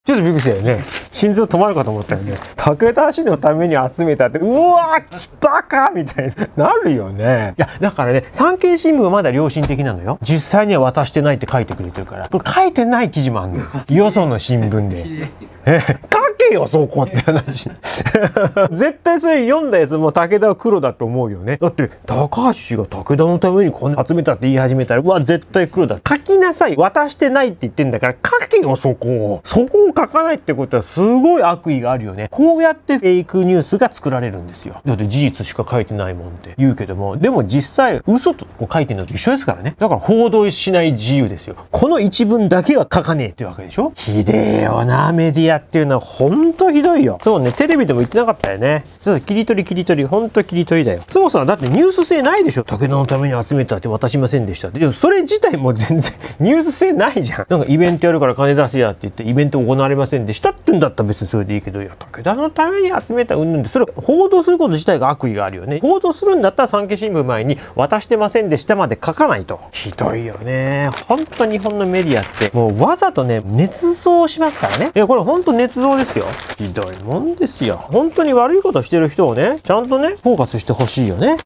ちょっとびっくりしたよね。心臓止まるかと思ったよね。武田氏のために集めたって、うわー来たかみたいになるよね。いやだからね、産経新聞はまだ良心的なのよ。実際には渡してないって書いてくれてるから。これ書いてない記事もあるのよ。よその新聞で。書けよそこって話。絶対それ読んだやつも武田は黒だと思うよね。だって高橋氏が武田のためにこんな集めたって言い始めたら、うわ絶対黒だ。書きなさい。渡してないって言ってんだから書けよそこを。そこを書かないってことはすごい悪意があるよね。こうやってフェイクニュースが作られるんですよ。だって事実しか書いてないもんって言うけども、でも実際嘘とこう書いてるのと一緒ですからね。だから報道しない自由ですよ。この一文だけは書かねえってわけでしょ。ひでえよな、メディアっていうのはほんとひどいよ。そうね、テレビでも言ってなかったよね。そう切り取りほんと切り取りだよ。そもそもだってニュース性ないでしょ。武田のために集めたって渡しませんでしたって。でもそれ自体も全然ニュース性ないじゃん。なんかイベントやるから金出せやって言ってイベント行われませんでしたって言うんだったら別にそれでいいけど、いや武田のために集めたうんぬんで、それ報道すること自体が悪意があるよね。報道するんだったら産経新聞前に渡してませんでしたまで書かないと。ひどいよね。ほんと日本のメディアってもうわざとね捏造しますからね。いやこれほんと捏造ですよ。ひどいもんですよ。本当に悪いことしてる人をねちゃんとねフォーカスしてほしいよね。